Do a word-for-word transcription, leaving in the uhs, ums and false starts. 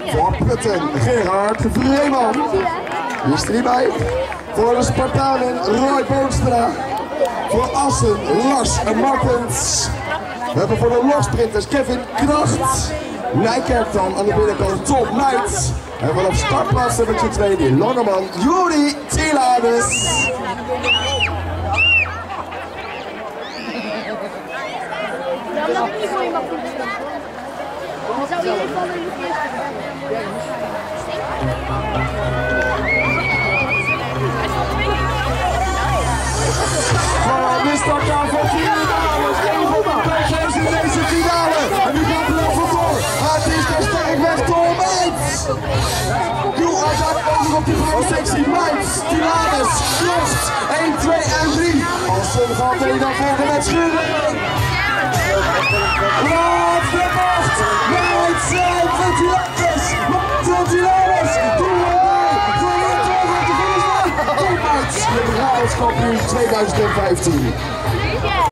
Voor Putten, Gerard Vreeman. Hier is er niet bij. Voor de Spartanen, Roy Boonstra. Voor Assen, Lars Martens. We hebben voor de logsprinters Kevin Kracht. Nijkerk dan aan de binnenkant Tom Knight. En vanaf startplaats nummer twee die Lonneman Juri Tilades. Van de start aan van finale. Zijn ze in deze finale. En nu gaat het over door. Het is daar sterk weg door Meits. Doe uiteindelijk op die grote sectie Meits, Tilades, Krost. één, twee en drie. Als ze gaat hij dan volgen met Schuren. Laatste bocht. Meits en Tilades. Tilades. Doe erbij. Voor de toren te finish. Meits. De Brabants kampioen tweeduizend vijftien.